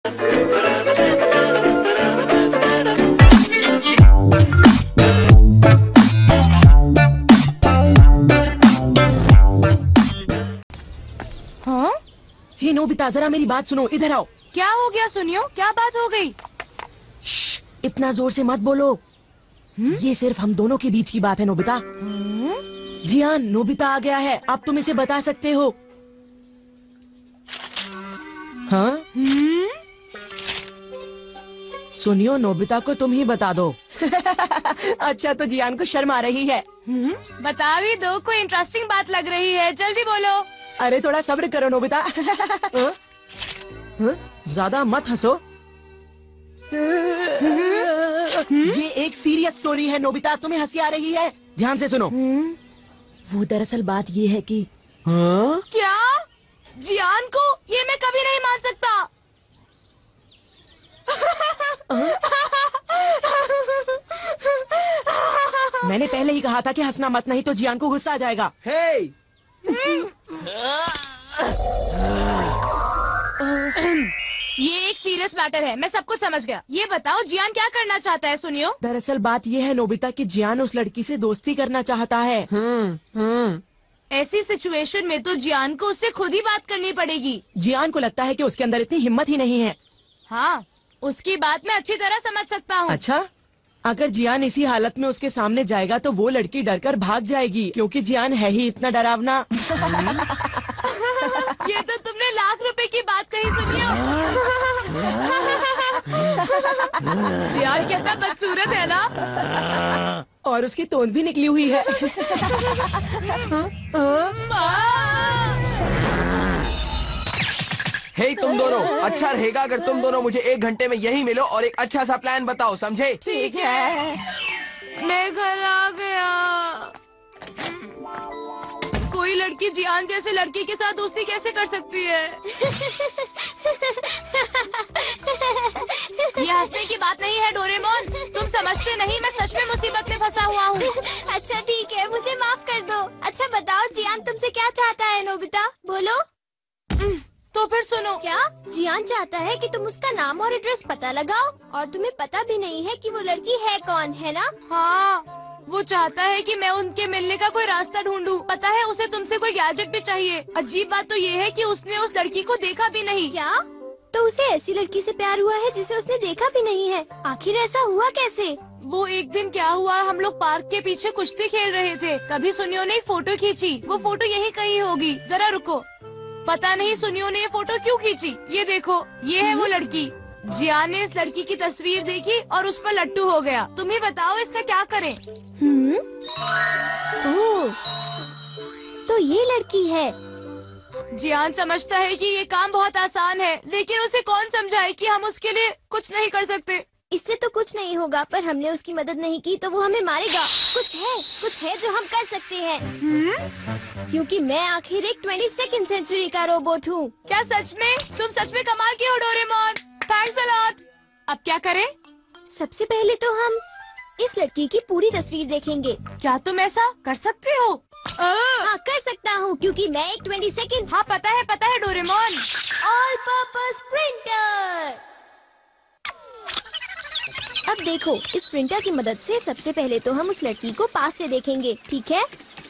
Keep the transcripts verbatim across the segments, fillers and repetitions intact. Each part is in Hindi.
हाँ? हे नोबिता, जरा मेरी बात सुनो, इधर आओ। क्या हो गया सुनियो, क्या बात हो गई? श्श, इतना जोर से मत बोलो। हुँ? ये सिर्फ हम दोनों के बीच की बात है नोबिता। जियान, नोबिता आ गया है, अब तुम इसे बता सकते हो। हाँ? सुनियो, नोबिता को तुम ही बता दो। अच्छा, तो जियान को शर्म आ रही है। हुँ? बता भी दो, कोई इंटरेस्टिंग बात लग रही है, जल्दी बोलो। अरे थोड़ा सब्र करो नोबिता। हाँ? हाँ? ज्यादा मत हंसो। ये एक सीरियस स्टोरी है नोबिता, तुम्हें हंसी आ रही है? ध्यान से सुनो। वो दरअसल बात ये है कि हाँ? क्या? जियान को? ये मैं कभी नहीं मान सकता। मैंने पहले ही कहा था कि हंसना मत, नहीं तो जियान को गुस्सा आ जाएगा। हे! ये एक सीरियस मैटर है, मैं सब कुछ समझ गया। ये बताओ जियान क्या करना चाहता है सुनियो? दरअसल बात ये है नोबिता कि जियान उस लड़की से दोस्ती करना चाहता है। हम्म हम्म ऐसी सिचुएशन में तो जियान को उससे खुद ही बात करनी पड़ेगी। जियान को लगता है कि उसके अंदर इतनी हिम्मत ही नहीं है। हाँ, उसकी बात मैं अच्छी तरह समझ सकता हूँ। अच्छा, अगर जियान इसी हालत में उसके सामने जाएगा तो वो लड़की डरकर भाग जाएगी, क्योंकि जियान है ही इतना डरावना। ये तो तुमने लाख रुपए की बात कही सुनियो। जियान कितना बदसूरत है ना, और उसकी तोंद भी निकली हुई है। हे तुम दोनों, अच्छा रहेगा अगर तुम दोनों मुझे एक घंटे में यहीं मिलो और एक अच्छा सा प्लान बताओ, समझे? ठीक है। मैं घर आ गया। कोई लड़की जियान जैसे लड़की के साथ दोस्ती कैसे कर सकती है? ये हंसने की बात नहीं है डोरेमोन, तुम समझते नहीं, मैं सच में मुसीबत में फंसा हुआ हूँ। अच्छा ठीक है, मुझे माफ कर दो। अच्छा बताओ जियान तुमसे क्या चाहता है नोबिता, बोलो। तो फिर सुनो। क्या? जियान चाहता है कि तुम उसका नाम और एड्रेस पता लगाओ, और तुम्हें पता भी नहीं है कि वो लड़की है कौन, है ना? हाँ, वो चाहता है कि मैं उनके मिलने का कोई रास्ता ढूंढूं। पता है उसे तुमसे कोई गैजेट भी चाहिए। अजीब बात तो ये है कि उसने उस लड़की को देखा भी नहीं। क्या? तो उसे ऐसी लड़की से प्यार हुआ है जिसे उसने देखा भी नहीं है? आखिर ऐसा हुआ कैसे? वो एक दिन क्या हुआ, हम लोग पार्क के पीछे कुश्ती खेल रहे थे, तभी सुनियो ने एक फोटो खींची। वो फोटो यहीं कहीं होगी, जरा रुको। पता नहीं सुनियो ने ये फोटो क्यों खींची। ये देखो, ये है वो लड़की। जियान ने इस लड़की की तस्वीर देखी और उस पर लट्टू हो गया। तुम ही बताओ इसका क्या करें? हम्म? ओह, तो ये लड़की है। जियान समझता है कि ये काम बहुत आसान है, लेकिन उसे कौन समझाए कि हम उसके लिए कुछ नहीं कर सकते। इससे तो कुछ नहीं होगा, पर हमने उसकी मदद नहीं की तो वो हमें मारेगा। कुछ है, कुछ है जो हम कर सकते हैं। हम्म? क्योंकि मैं आखिर एक ट्वेंटी सेकेंड सेंचुरी का रोबोट हूँ। क्या सच में? तुम सच में कमाल की हो डोरेमोन, थैंक्स अ लॉट। अब क्या करें? सबसे पहले तो हम इस लड़की की पूरी तस्वीर देखेंगे। क्या तुम ऐसा कर सकते हो? हाँ कर सकता हूँ, क्योंकि मैं एक ट्वेंटी सेकेंड। हाँ पता है पता है डोरेमोन। All purpose printer. अब देखो, इस प्रिंटर की मदद से सबसे पहले तो हम उस लड़की को पास से देखेंगे, ठीक है?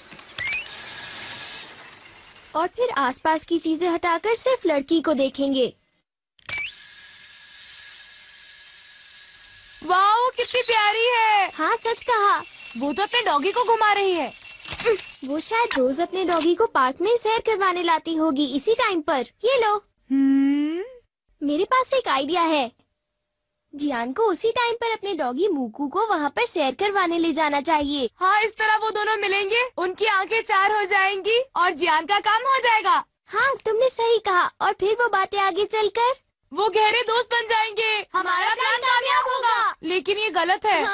और फिर आसपास की चीजें हटाकर सिर्फ लड़की को देखेंगे। वाओ, कितनी प्यारी है। हाँ सच कहा। वो तो अपने डॉगी को घुमा रही है। वो शायद रोज अपने डॉगी को पार्क में सैर करवाने लाती होगी इसी टाइम पर। ये लो। हम्म? मेरे पास एक आइडिया है। जियान को उसी टाइम पर अपने डॉगी मूकू को वहाँ पर सैर करवाने ले जाना चाहिए। हाँ, इस तरह वो दोनों मिलेंगे, उनकी आंखें चार हो जाएंगी और जियान का काम हो जाएगा। हाँ तुमने सही कहा। और फिर वो बातें आगे चलकर वो गहरे दोस्त बन जाएंगे। हमारा प्लान कामयाब होगा। लेकिन ये गलत है।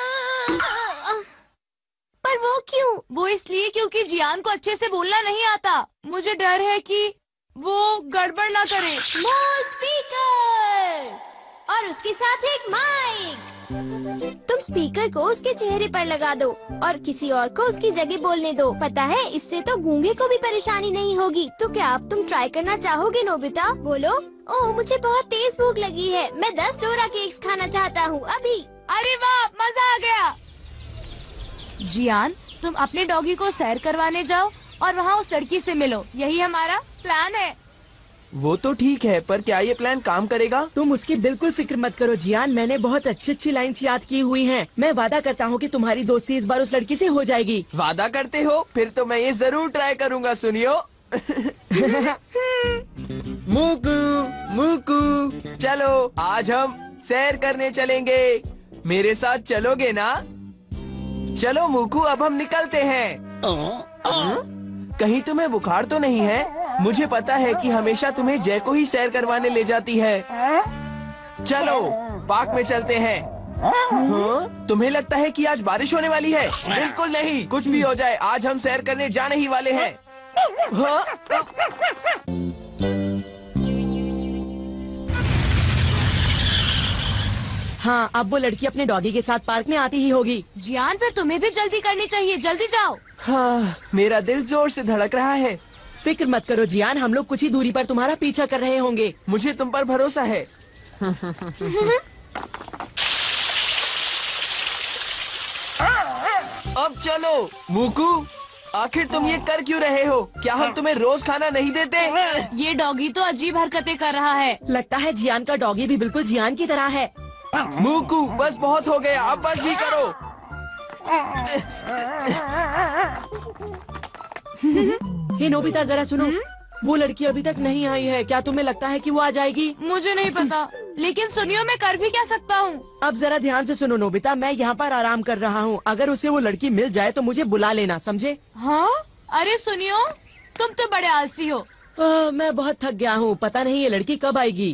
पर वो क्यों? वो इसलिए क्योंकि जियान को अच्छे से बोलना नहीं आता। मुझे डर है कि वो गड़बड़ ना करे। स्मॉल स्पीकर और उसके साथ एक माइक। तुम स्पीकर को उसके चेहरे पर लगा दो और किसी और को उसकी जगह बोलने दो। पता है, इससे तो गूंगे को भी परेशानी नहीं होगी। तो क्या आप तुम ट्राई करना चाहोगे नोबिता? बोलो। ओह, मुझे बहुत तेज भूख लगी है। मैं दस डोरा केक्स खाना चाहता हूँ अभी। अरे वाह, मजा आ गया। जियान, तुम अपने डॉगी को सैर करवाने जाओ और वहाँ उस लड़की से मिलो। यही हमारा प्लान है। वो तो ठीक है, पर क्या ये प्लान काम करेगा? तुम उसकी बिल्कुल फिक्र मत करो जियान, मैंने बहुत अच्छी अच्छी लाइन्स याद की हुई हैं। मैं वादा करता हूँ कि तुम्हारी दोस्ती इस बार उस लड़की से हो जाएगी। वादा करते हो? फिर तो मैं ये जरूर ट्राई करूँगा। सुनियो। मुकू, मुकू, चलो आज हम सैर करने चलेंगे। मेरे साथ चलोगे ना? चलो मुकू, अब हम निकलते हैं। कहीं तुम्हें बुखार तो नहीं है? मुझे पता है कि हमेशा तुम्हें जय को ही सैर करवाने ले जाती है। चलो पार्क में चलते हैं। हाँ? तुम्हें लगता है कि आज बारिश होने वाली है? बिल्कुल नहीं, कुछ भी हो जाए आज हम सैर करने जाने ही वाले हैं। हाँ? हाँ, अब वो लड़की अपने डॉगी के साथ पार्क में आती ही होगी। जियान, फिर तुम्हें भी जल्दी करनी चाहिए। जल्दी जाओ। हाँ, मेरा दिल जोर से धड़क रहा है। फिक्र मत करो जियान, हम लोग कुछ ही दूरी पर तुम्हारा पीछा कर रहे होंगे। मुझे तुम पर भरोसा है। अब चलो। मुकू, आखिर तुम ये कर क्यों रहे हो? क्या हम तुम्हें रोज खाना नहीं देते? ये डॉगी तो अजीब हरकतें कर रहा है। लगता है जियान का डॉगी भी बिल्कुल जियान की तरह है। मुकू, बस बहुत हो गया, अब बस भी करो। हे नोबिता, जरा सुनो। वो लड़की अभी तक नहीं आई है। क्या तुम्हें लगता है कि वो आ जाएगी? मुझे नहीं पता, लेकिन सुनियो, मैं कर भी क्या सकता हूँ। अब जरा ध्यान से सुनो नोबिता, मैं यहाँ पर आराम कर रहा हूँ। अगर उसे वो लड़की मिल जाए तो मुझे बुला लेना, समझे? हाँ? अरे सुनियो, तुम तो बड़े आलसी हो। आ, मैं बहुत थक गया हूँ। पता नहीं ये लड़की कब आएगी।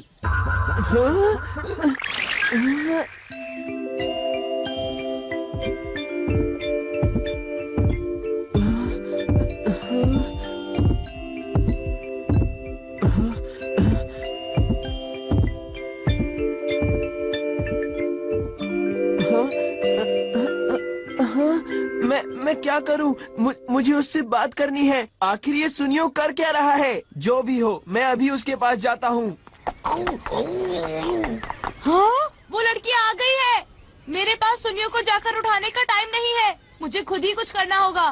मैं मैं क्या करूं? मु, मुझे उससे बात करनी है। आखिर ये सुनियो कर क्या रहा है? जो भी हो, मैं अभी उसके पास जाता हूँ। हाँ? वो लड़की आ गई है। मेरे पास सुनियो को जाकर उठाने का टाइम नहीं है। मुझे खुद ही कुछ करना होगा।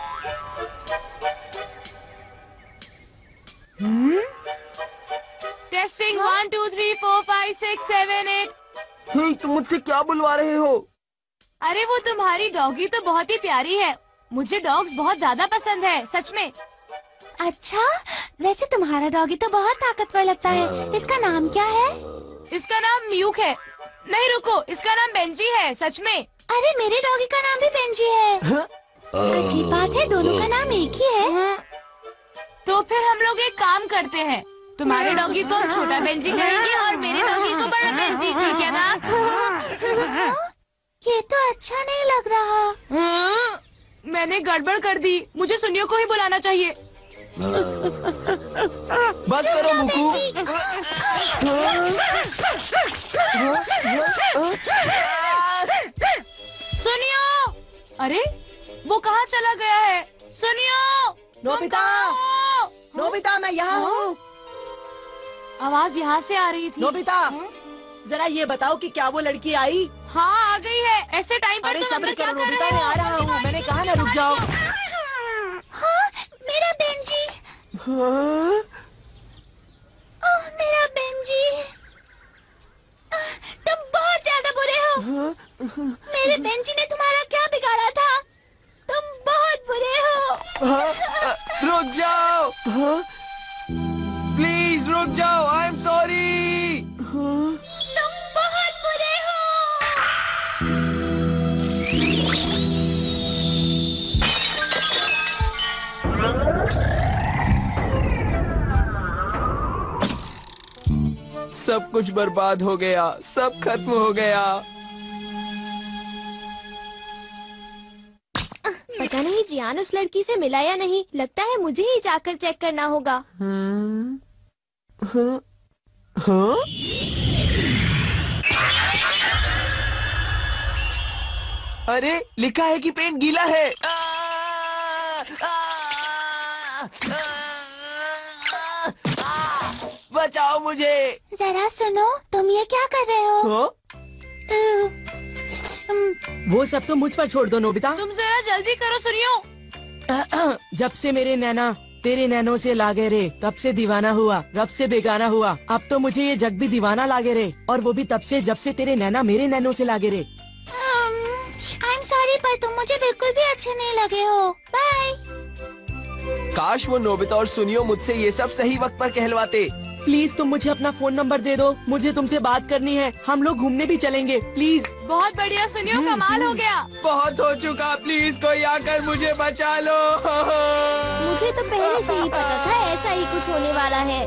हम्म? Testing one two three four five six seven eight. Hey, तुम मुझसे क्या बुलवा रहे हो? अरे वो तुम्हारी डॉगी तो बहुत ही प्यारी है। मुझे डॉग्स बहुत ज्यादा पसंद है, सच में। अच्छा, वैसे तुम्हारा डॉगी तो बहुत ताकतवर लगता है। इसका नाम क्या है? इसका नाम म्यूक है। नहीं रुको, इसका नाम बेंजी है, सच में। अरे मेरे डॉगी का नाम भी बेंजी है। अजीब बात है, दोनों का नाम एक ही है। हाँ। तो फिर हम लोग एक काम करते हैं, तुम्हारे डॉगी को हम छोटा बेंजी कहेंगे और मेरे डॉगी को बड़ा बेंजी, ठीक है ना? हाँ? ये तो अच्छा नहीं लग रहा। हाँ, मैंने गड़बड़ कर दी। मुझे सुनियो को ही बुलाना चाहिए। बस करो मुकू। सुनियो! अरे वो कहाँ चला गया है? सुनियो! नोबिता! नोबिता, मैं यहाँ हूँ। आवाज यहाँ से आ रही थी। नोबिता, जरा ये बताओ कि क्या वो लड़की आई? हाँ, आ गई है। ऐसे टाइम पर अरे तुम सब्र अंदर क्या करो कर नोबिता, रहे मैं हो? आ रहा हूँ। मैंने कहा ना, रुक जाओ। हाँ, मेरा बेंजी। हाँ? ओह, मेरा बेंजी। तुम बहुत ज्यादा बुरे हो। मेरे बेंजी ने तुम्हारा क्या बिगाड़ा था? तुम बहुत बुरे हो। हाँ? रुक जाओ। हाँ? प्लीज रुक जाओ। I am sorry. तुम बहुत बुरे हो। सब कुछ बर्बाद हो गया, सब खत्म हो गया। पता नहीं जियान उस लड़की से मिला या नहीं। लगता है मुझे ही जाकर चेक करना होगा। हम्म, हाँ, हाँ? अरे लिखा है कि पेंट गीला है। आ, आ, आ, आ, आ, बचाओ मुझे। जरा सुनो, तुम ये क्या कर रहे हो? हो? वो सब तो मुझ पर छोड़ दो नोबिता। तुम जरा जल्दी करो सुनियो। जब से मेरे नैना तेरे नैनों से लागे रे, तब से दीवाना हुआ, रब से बेगाना हुआ। अब तो मुझे ये जग भी दीवाना लागे रे, और वो भी तब से जब से तेरे नैना मेरे नैनों से लागे रे। आई एम सॉरी, पर तुम मुझे बिल्कुल भी अच्छे नहीं लगे हो। बाय। काश वो नोबिता और सुनियो मुझसे ये सब सही वक्त पर कहलवाते। प्लीज तुम मुझे अपना फोन नंबर दे दो, मुझे तुमसे बात करनी है। हम लोग घूमने भी चलेंगे, प्लीज। बहुत बढ़िया सुनियो, कमाल हो गया। बहुत हो चुका, प्लीज कोई आकर मुझे बचा लो। मुझे तो पहले से ही पता था ऐसा ही कुछ होने वाला है।